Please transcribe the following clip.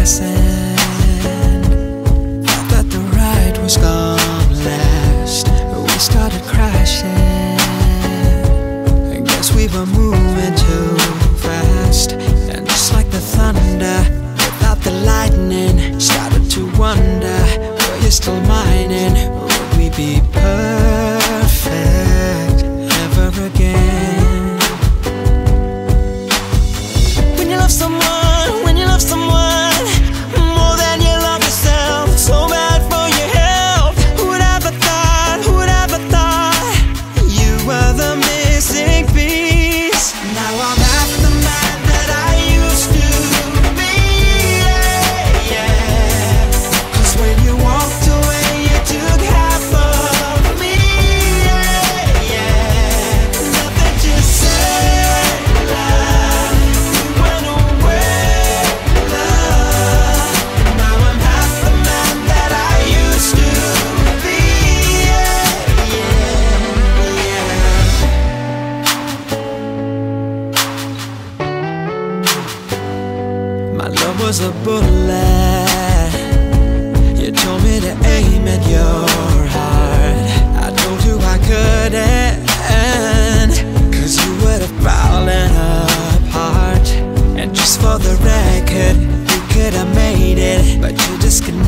fastened. Thought that the ride was gonna last, but we started crashing. I guess we were moving too fast, and just like the thunder without the lightning, started to wonder, were you still mining? Would we be perfect ever again? When you love someone, more than you love yourself, so bad for your health. Who would ever thought, you were the missing piece? Now I'm half the man that I used to be, yeah. 'Cause when you walked away, you took half of me, yeah. Nothing to say, love. You went away, love. And now I'm half the man that I used to be, yeah. My love was a bullet. You told me to aim at your heart. I told you I couldn't, 'cause you would have fallen apart. And just for the record, you could have made it, but you disconnected.